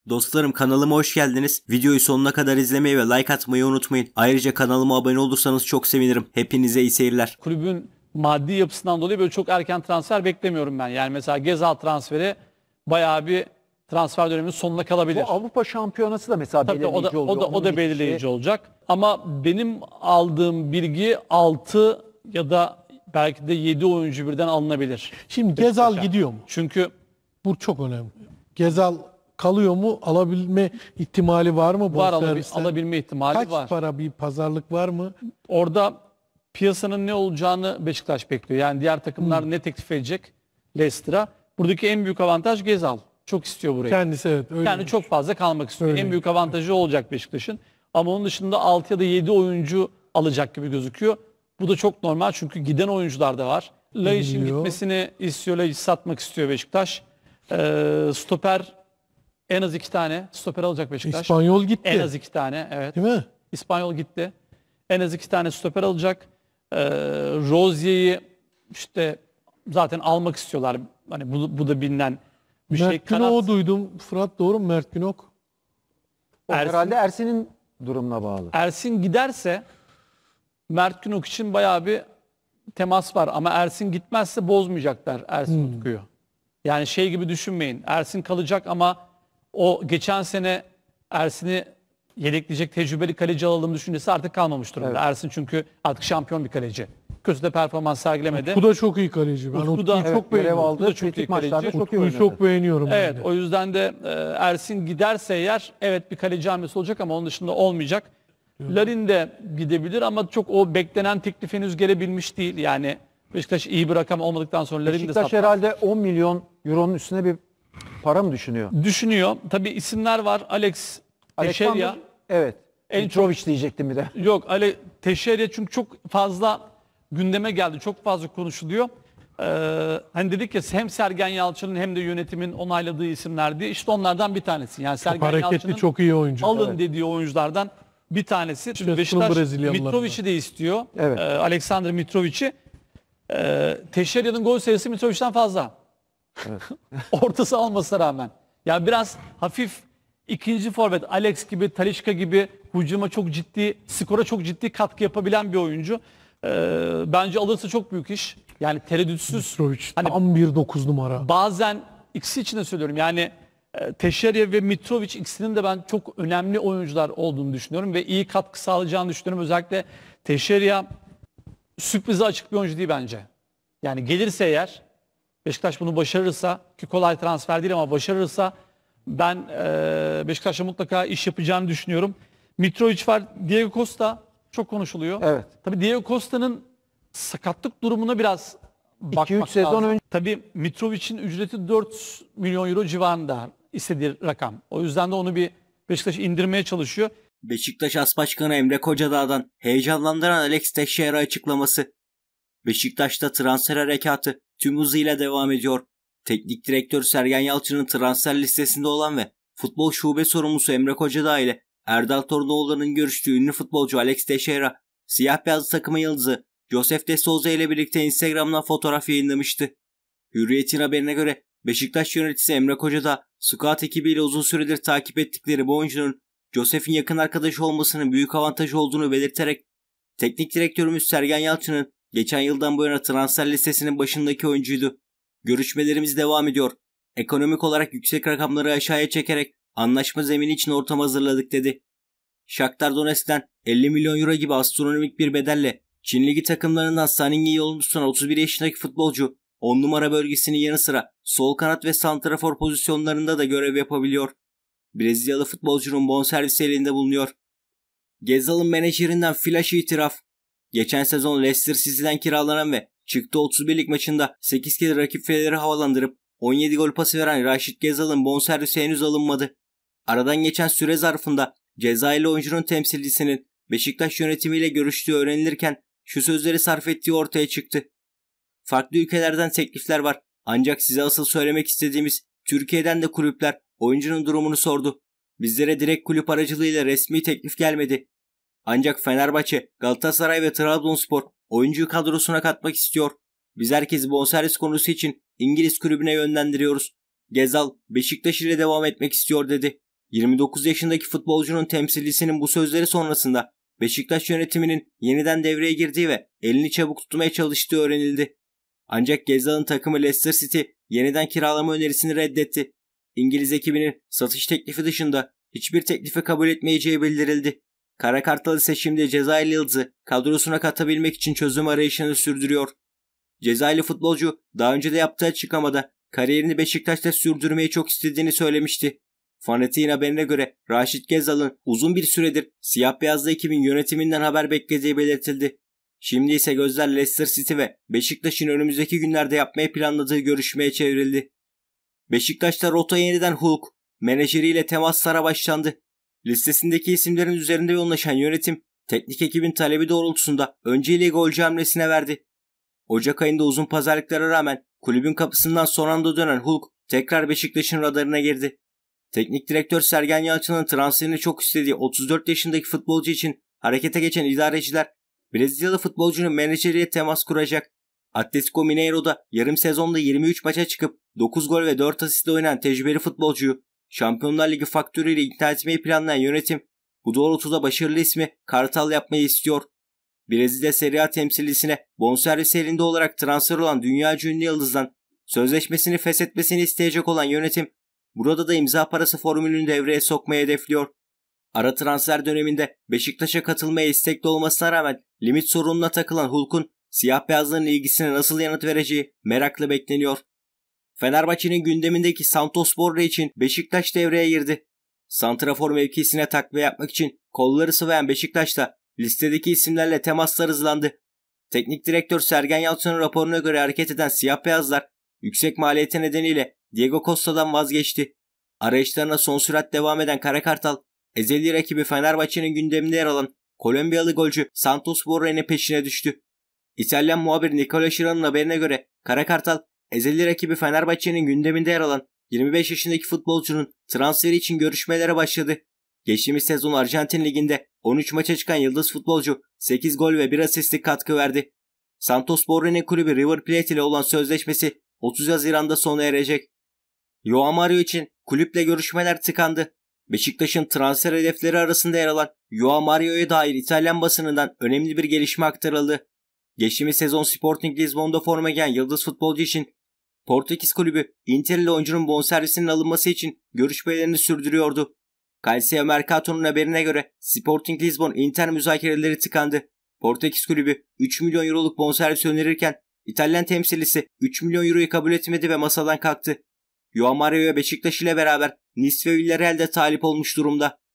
Dostlarım, kanalıma hoş geldiniz. Videoyu sonuna kadar izlemeyi ve like atmayı unutmayın. Ayrıca kanalıma abone olursanız çok sevinirim. Hepinize iyi seyirler. Kulübün maddi yapısından dolayı böyle çok erken transfer beklemiyorum ben. Yani mesela Gezal transferi bayağı bir transfer döneminin sonuna kalabilir. Bu Avrupa Şampiyonası da mesela Tabii belirleyici oluyor. o da belirleyici olacak. Ama benim aldığım bilgi 6 ya da belki de 7 oyuncu birden alınabilir. Şimdi Gezal gidiyor mu? Çünkü Bu çok önemli. Gezal kalıyor mu? Alabilme ihtimali var mı? var, Bonservisten? alabilme ihtimali Kaç var. para, bir pazarlık var mı? Orada piyasanın ne olacağını Beşiktaş bekliyor. Yani diğer takımlar ne teklif edecek Leicester'a. Buradaki en büyük avantaj Gezal. Çok istiyor burayı. Kendisi evet öyle. Yani çok fazla kalmak istiyor. Öyle. En büyük avantajı olacak Beşiktaş'ın. Ama onun dışında 6 ya da 7 oyuncu alacak gibi gözüküyor. Bu da çok normal çünkü giden oyuncular da var. Laiç'in gitmesini istiyor. Laiç'i satmak istiyor Beşiktaş. Stoper en az 2 tane stoper alacak Beşiktaş. İspanyol gitti. En az 2 tane, evet. Değil mi? İspanyol gitti. En az 2 tane stoper alacak. Rozier'i işte zaten almak istiyorlar. Hani bu da bilinen bir şey. Mert Günok'u duydum. Fırat, doğru mu Mert Günok? O herhalde Ersin'in durumuna bağlı. Ersin giderse Mert Günok için bayağı bir temas var. Ama Ersin gitmezse bozmayacaklar Ersin Utku'yu. Yani şey gibi düşünmeyin. Ersin kalacak ama o geçen sene Ersin'i yedekleyecek tecrübeli kaleci alalım düşüncesi artık kalmamış durumda. Evet. Ersin çünkü artık şampiyon bir kaleci. Kötü de performans sergilemedi. Bu da çok iyi kaleci. Ben Utku da Utku'yu çok görev beğeniyorum. aldı. Bu da çok iyi Kritik maçlarda kaleci. çok iyi Utku'yu oynadı. çok beğeniyorum. Evet, ben de. o yüzden de Ersin giderse eğer evet bir kaleci hamlesi olacak ama onun dışında olmayacak. Larin de gidebilir ama çok o beklenen teklif henüz gelebilmiş değil. Yani Beşiktaş iyi bir rakam olmadıktan sonra Larin de Beşiktaş satmaz. herhalde 10 milyon euronun üstüne bir para mı düşünüyor? Düşünüyor. Tabii isimler var. Alex Teixeira. Alexander, evet. En Mitrovic diyecektim bir de. Yok, Teixeira çünkü çok fazla gündeme geldi. Çok fazla konuşuluyor. Hani dedik ya hem Sergen Yalçın'ın hem de yönetimin onayladığı isimlerdi. İşte onlardan bir tanesi. Yani Çok Sergen hareketli, Yalçın'ın çok iyi oyuncu. alın Evet. dediği oyunculardan bir tanesi. Çeşitli Beşiktaş Brezilyalılar Mitrovic'i de istiyor. Evet. Alexander Mitrovic'i. Teixeira'nın gol sayısı Mitrovic'ten fazla. Evet. Ortası almasına rağmen. Yani biraz hafif ikinci forvet Alex gibi, Talisca gibi hücuma çok ciddi, skora çok ciddi katkı yapabilen bir oyuncu. Bence alırsa çok büyük iş. Yani tereddütsüz. Mitrovic Hani tam bir 9 numara. bazen ikisi için de söylüyorum. Yani Teixeira ve Mitrovic ikisinin de ben çok önemli oyuncular olduğunu düşünüyorum ve iyi katkı sağlayacağını düşünüyorum. Özellikle Teixeira sürprize açık bir oyuncu değil bence. Yani gelirse eğer Beşiktaş bunu başarırsa, ki kolay transfer değil ama başarırsa ben Beşiktaş'a mutlaka iş yapacağını düşünüyorum. Mitrovic var, Diego Costa çok konuşuluyor. Evet. Tabii Diego Costa'nın sakatlık durumuna biraz bakmak 2-3 sezon lazım. önce. Tabii Mitrovic'in ücreti 4 milyon euro civarında istediği rakam. O yüzden de onu bir Beşiktaş indirmeye çalışıyor. Beşiktaş As Başkanı Emre Kocadağ'dan heyecanlandıran Alex Teixeira açıklaması. Beşiktaş'ta transfer harekatı tüm hızıyla devam ediyor. Teknik direktör Sergen Yalçın'ın transfer listesinde olan ve futbol şube sorumlusu Emre Kocadağ ile Erdal Torinoğulları'nın görüştüğü ünlü futbolcu Alex Teixeira, siyah beyaz takımın yıldızı Josef de Souza ile birlikte Instagram'dan fotoğraf yayınlamıştı. Hürriyet'in haberine göre Beşiktaş yöneticisi Emre Kocadağ, scout ekibiyle uzun süredir takip ettikleri bu oyuncunun Josef'in yakın arkadaşı olmasının büyük avantajı olduğunu belirterek, teknik direktörümüz Sergen Yalçın'ın geçen yıldan bu yana transfer listesinin başındaki oyuncuydu. Görüşmelerimiz devam ediyor. Ekonomik olarak yüksek rakamları aşağıya çekerek anlaşma zemini için ortam hazırladık dedi. Shakhtar Donetsk'ten 50 milyon euro gibi astronomik bir bedelle Çin Ligi takımlarından Saning'i yolunu tutan 31 yaşındaki futbolcu 10 numara bölgesinin yanı sıra sol kanat ve santrafor pozisyonlarında da görev yapabiliyor. Brezilyalı futbolcunun bonservisi elinde bulunuyor. Gezal'ın menajerinden flash itiraf. Geçen sezon Leicester City'den kiralanan ve çıktığı 31'lik maçında 8 kez rakip fileleri havalandırıp 17 gol pası veren Raşit Gezal'ın bonservisi henüz alınmadı. Aradan geçen süre zarfında Cezayirli oyuncunun temsilcisinin Beşiktaş yönetimiyle görüştüğü öğrenilirken şu sözleri sarf ettiği ortaya çıktı. Farklı ülkelerden teklifler var ancak size asıl söylemek istediğimiz Türkiye'den de kulüpler oyuncunun durumunu sordu. Bizlere direkt kulüp aracılığıyla resmi teklif gelmedi. Ancak Fenerbahçe, Galatasaray ve Trabzonspor oyuncuyu kadrosuna katmak istiyor. Biz herkesi bonservis konusu için İngiliz kulübüne yönlendiriyoruz. Gezal, Beşiktaş ile devam etmek istiyor dedi. 29 yaşındaki futbolcunun temsilcisinin bu sözleri sonrasında Beşiktaş yönetiminin yeniden devreye girdiği ve elini çabuk tutmaya çalıştığı öğrenildi. Ancak Gezal'ın takımı Leicester City yeniden kiralama önerisini reddetti. İngiliz ekibinin satış teklifi dışında hiçbir teklifi kabul etmeyeceği bildirildi. Kara Kartal ise şimdi Cezayirli Yıldız'ı kadrosuna katabilmek için çözüm arayışını sürdürüyor. Cezayirli futbolcu daha önce de yaptığı açıklamada kariyerini Beşiktaş'ta sürdürmeyi çok istediğini söylemişti. Fanatik'in haberine göre Raşit Gezal'ın uzun bir süredir siyah beyazlı ekibin yönetiminden haber beklediği belirtildi. Şimdi ise gözler Leicester City ve Beşiktaş'ın önümüzdeki günlerde yapmayı planladığı görüşmeye çevrildi. Beşiktaş'ta rota yeniden Hulk, menajeriyle temaslara başlandı. Listesindeki isimlerin üzerinde yoğunlaşan yönetim, teknik ekibin talebi doğrultusunda önceliği golcü hamlesine verdi. Ocak ayında uzun pazarlıklara rağmen kulübün kapısından son anda dönen Hulk tekrar Beşiktaş'ın radarına girdi. Teknik direktör Sergen Yalçın'ın transferini çok istediği 34 yaşındaki futbolcu için harekete geçen idareciler Brezilyalı futbolcunun menajeriyle temas kuracak. Atletico Mineiro'da yarım sezonda 23 maça çıkıp 9 gol ve 4 asistle oynayan tecrübeli futbolcuyu Şampiyonlar Ligi faktörüyle ikna etmeyi planlayan yönetim bu doğrultuda başarılı ismi Kartal yapmayı istiyor. Brezilya Serie A temsilcisine bonservis elinde olarak transfer olan dünyaca ünlü yıldızdan sözleşmesini feshetmesini isteyecek olan yönetim burada da imza parası formülünü devreye sokmayı hedefliyor. Ara transfer döneminde Beşiktaş'a katılmaya istekli olmasına rağmen limit sorununa takılan Hulk'un siyah beyazların ilgisine nasıl yanıt vereceği merakla bekleniyor. Fenerbahçe'nin gündemindeki Santos Borre için Beşiktaş devreye girdi. Santrafor mevkisine takviye yapmak için kolları sıvayan Beşiktaş'ta listedeki isimlerle temaslar hızlandı. Teknik direktör Sergen Yalçın'ın raporuna göre hareket eden siyah beyazlar yüksek maliyeti nedeniyle Diego Costa'dan vazgeçti. Arayışlarına son sürat devam eden Kara Kartal, ezeli rakibi Fenerbahçe'nin gündeminde yer alan Kolombiyalı golcü Santos Borre'nin peşine düştü. İtalyan muhabir Nicola Schira'nın haberine göre Kara Kartal, ezeli rakibi Fenerbahçe'nin gündeminde yer alan 25 yaşındaki futbolcunun transferi için görüşmelere başladı. Geçtiğimiz sezon Arjantin Ligi'nde 13 maça çıkan yıldız futbolcu 8 gol ve 1 asistlik katkı verdi. Santos Borre'nin kulübü River Plate ile olan sözleşmesi 30 Haziran'da sona erecek. Joao Mario için kulüple görüşmeler tıkandı. Beşiktaş'ın transfer hedefleri arasında yer alan Joao Mario'ya dair İtalyan basınından önemli bir gelişme aktarıldı. Geçtiğimiz sezon Sporting Lisbon'da forma giyen yıldız futbolcu için Portekiz kulübü Inter ile oyuncunun bonservisinin alınması için görüşmelerini sürdürüyordu. Calcio Mercato'nun haberine göre Sporting Lisbon Inter müzakereleri tıkandı. Portekiz kulübü 3 milyon euroluk bonservis önerirken İtalyan temsilcisi 3 milyon euroyu kabul etmedi ve masadan kalktı. Joao Mario'ya Beşiktaş ile beraber Nice ve Villarreal'de talip olmuş durumda.